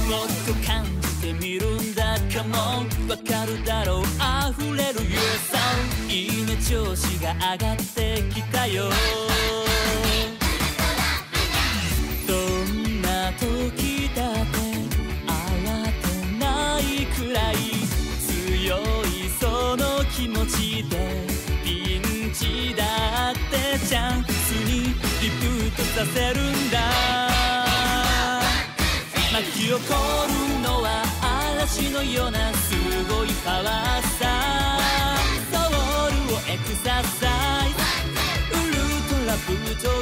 もっと感じてみるんだかもわかるだろう溢れる Your sound いいね調子が上がってきたよどんな時だって慌てないくらい強いその気持ちでピンチだってチャンスにリブートさせるんだ巻き起こるのは嵐のようなすごいパワーさソウルをエクササイズウルトラブート